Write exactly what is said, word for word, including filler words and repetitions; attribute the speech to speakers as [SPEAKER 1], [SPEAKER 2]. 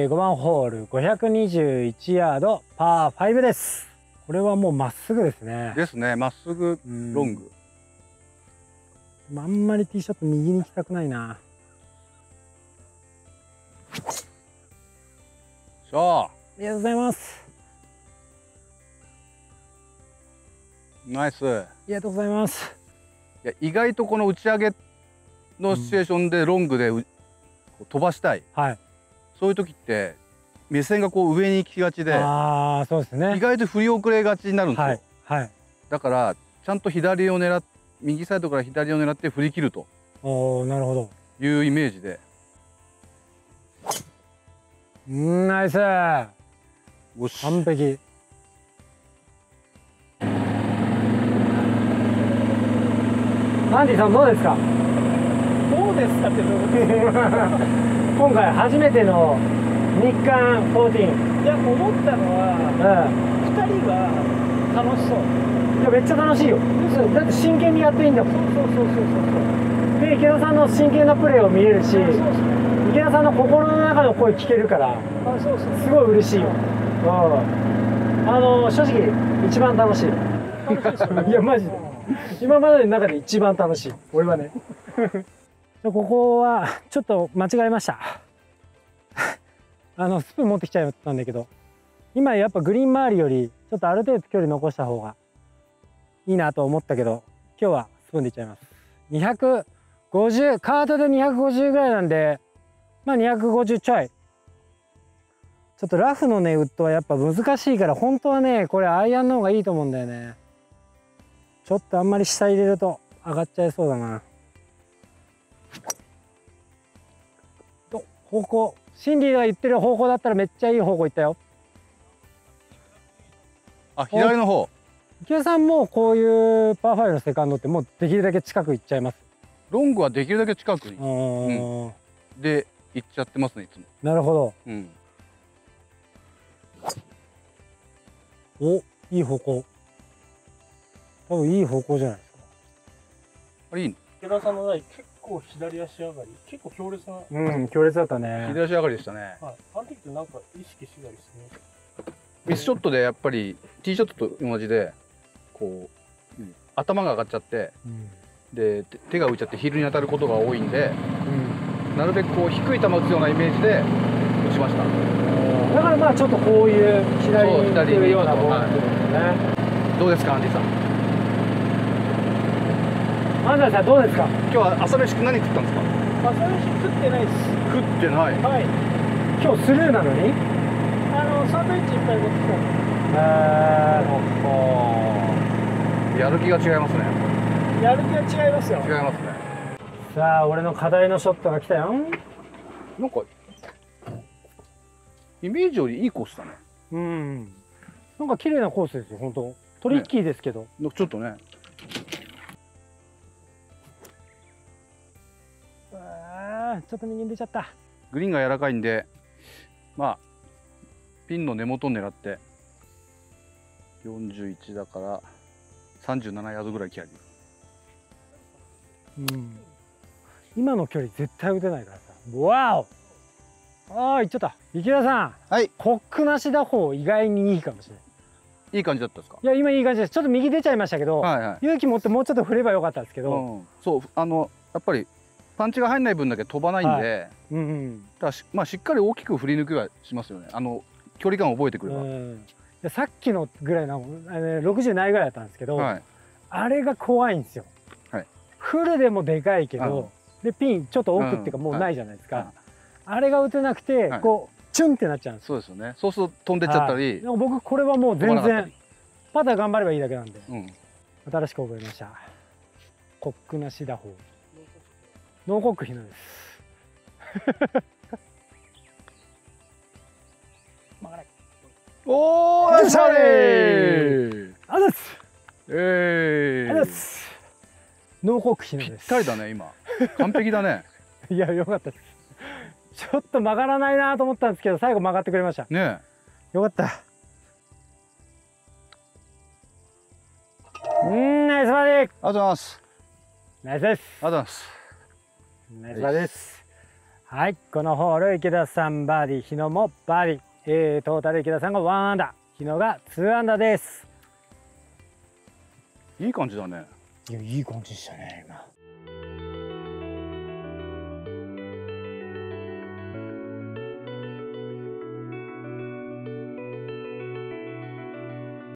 [SPEAKER 1] ごばんホールごひゃくにじゅういちヤードパーファイブです。これはもうまっすぐですね。
[SPEAKER 2] ですね、まっすぐロング。
[SPEAKER 1] あんまりティーショット右に行きたくないな。
[SPEAKER 2] しゃあ。
[SPEAKER 1] ありがとうございます。
[SPEAKER 2] ナイス。
[SPEAKER 1] ありがとうございます。
[SPEAKER 2] いや、意外とこの打ち上げのシチュエーションでロングでう飛ばしたい。
[SPEAKER 1] はい。そう
[SPEAKER 2] いう時って目線がこう上に行きがちで、
[SPEAKER 1] ああ、そうですね。
[SPEAKER 2] 意外と振り遅れがちになるんですよ。
[SPEAKER 1] はい。はい。だ
[SPEAKER 2] からちゃんと左を狙っ右サイドから左を狙って振り切ると。
[SPEAKER 1] おお、なるほど。
[SPEAKER 2] いうイメージで。
[SPEAKER 1] うん、ナイス。完璧。アンディさんどうですか？
[SPEAKER 3] どうですかってどういうことですか？
[SPEAKER 1] 今回初めての日韓じゅうよん。
[SPEAKER 3] いや、思ったのは、ふたりが楽しそう。
[SPEAKER 1] いや、めっちゃ楽しいよ。だって真剣にやっていいんだもん。
[SPEAKER 3] そうそうそうそうそう。
[SPEAKER 1] で、池田さんの真剣なプレーを見れるし、そうそうそう、池田さんの心の中の声聞けるから、あ、そうそう、すごい嬉しいよ。うん。あの、正直、一番楽しい。楽しいいや、マジで。今までの中で一番楽しい。俺はね。ここは、ちょっと間違えました。あの、スプーン持ってきちゃったんだけど、今やっぱグリーン周りより、ちょっとある程度距離残した方がいいなと思ったけど、今日はスプーンでいっちゃいます。にひゃくごじゅう、カートでにひゃくごじゅうぐらいなんで、まあにひゃくごじゅうちょい。ちょっとラフのね、ウッドはやっぱ難しいから、本当はね、これアイアンの方がいいと思うんだよね。ちょっとあんまり下入れると上がっちゃいそうだな。と、方向。シンディが言ってる方向だったらめっちゃいい方向行ったよ。
[SPEAKER 2] あ、左の方。
[SPEAKER 1] 池田さんもこういうパーファイブのセカンドってもうできるだけ近く行っちゃいます。ロ
[SPEAKER 2] ングはできるだけ近くに、
[SPEAKER 1] うん、
[SPEAKER 2] で行っちゃってますね、いつも。
[SPEAKER 1] なるほど。うん、お、いい方向。多分いい方向じゃないですか。
[SPEAKER 2] あれいいの？
[SPEAKER 3] 池田さんの台結構左足上がり、結構強烈な。
[SPEAKER 1] うん、強烈だったね。
[SPEAKER 2] 左足上がりでしたね。
[SPEAKER 3] はい。あの時ってなんか意識したりですね。
[SPEAKER 2] ミスショットでやっぱりティーショットと同じで、こう、うん、頭が上がっちゃって、うん、で手が浮いちゃってヒールに当たることが多いんで、うん、なるべくこう低い球打つようなイメージで打ちました。
[SPEAKER 1] だからまあちょっとこういう左に
[SPEAKER 2] 左に
[SPEAKER 1] ようなボールですね。
[SPEAKER 2] はい、どうですか、アンディさん。
[SPEAKER 1] アンディさんどうですか？
[SPEAKER 2] 今日は朝飯何食ったんですか？
[SPEAKER 3] 朝飯食ってないです。
[SPEAKER 2] 食ってない。
[SPEAKER 3] はい。
[SPEAKER 1] 今日スルーなのに？
[SPEAKER 3] あのサンドイッチいっぱい持ってきたんで。
[SPEAKER 1] あ
[SPEAKER 2] あ、やる気が違いますね。
[SPEAKER 3] やる気が違いますよ。
[SPEAKER 2] 違いますね。
[SPEAKER 1] さあ、俺の課題のショットが来たよ。
[SPEAKER 2] なんかイメージよりいいコースだね。
[SPEAKER 1] うん。なんか綺麗なコースですよ、本当。トリッキーですけど。
[SPEAKER 2] ね、ちょっとね。
[SPEAKER 1] ああ、ちょっと右に出ちゃった。
[SPEAKER 2] グリーンが柔らかいんで、まあピンの根元を狙ってよんじゅういちだからさんじゅうななヤードぐらいキャリ
[SPEAKER 1] ー。うん。今の距離絶対打てないからさ。わお。ああ、行っちゃった。池田さん。
[SPEAKER 2] はい。
[SPEAKER 1] コックなし打法意外にいいかもしれない。
[SPEAKER 2] いい感じだったですか？
[SPEAKER 1] いや、今いい感じです。ちょっと右出ちゃいましたけど、
[SPEAKER 2] はいはい、
[SPEAKER 1] 勇気持ってもうちょっと振ればよかったんですけど、うん、
[SPEAKER 2] そうあのやっぱりパンチが入んない分だけ飛ばないんで、はい、うんうん、だし、まあ、しっかり大きく振り抜きはしますよね。あの距離感を覚えてくれば。うん、
[SPEAKER 1] さっきのぐらいのろくじゅうないぐらいだったんですけど、はい、あれが怖いんですよ。はい、フルでもでかいけど、でピンちょっと奥っていうかもうないじゃないですか。はい、あれが打てなくて、はい、こうチュンってなっちゃうんです。
[SPEAKER 2] そうですよね。そうすると飛んでっちゃったり。
[SPEAKER 1] はい、僕これはもう全然パター頑張ればいいだけなんで、うん、新しく覚えました。コックなし打法。ノーコックひなです。
[SPEAKER 2] おー、ナイスバーディー。
[SPEAKER 1] あざっす。
[SPEAKER 2] ええー。
[SPEAKER 1] あざっす。ノーコックひなです。
[SPEAKER 2] ぴったりだね、今。完璧だね。
[SPEAKER 1] いや、よかったです。ちょっと曲がらないなと思ったんですけど、最後曲がってくれました。ね。よかった。うん、ナイスバーディー。ありがとう
[SPEAKER 2] ございます。
[SPEAKER 1] ナイスです。
[SPEAKER 2] ありがとうございます。
[SPEAKER 1] ナイスバーです。 はい、このホール池田さんバーディー、日野もバーディー、えー、トータル池田さんがワンアンダー、日野がツーアンダーです。
[SPEAKER 2] いい感じだね。
[SPEAKER 1] いや、いい感じでしたね今。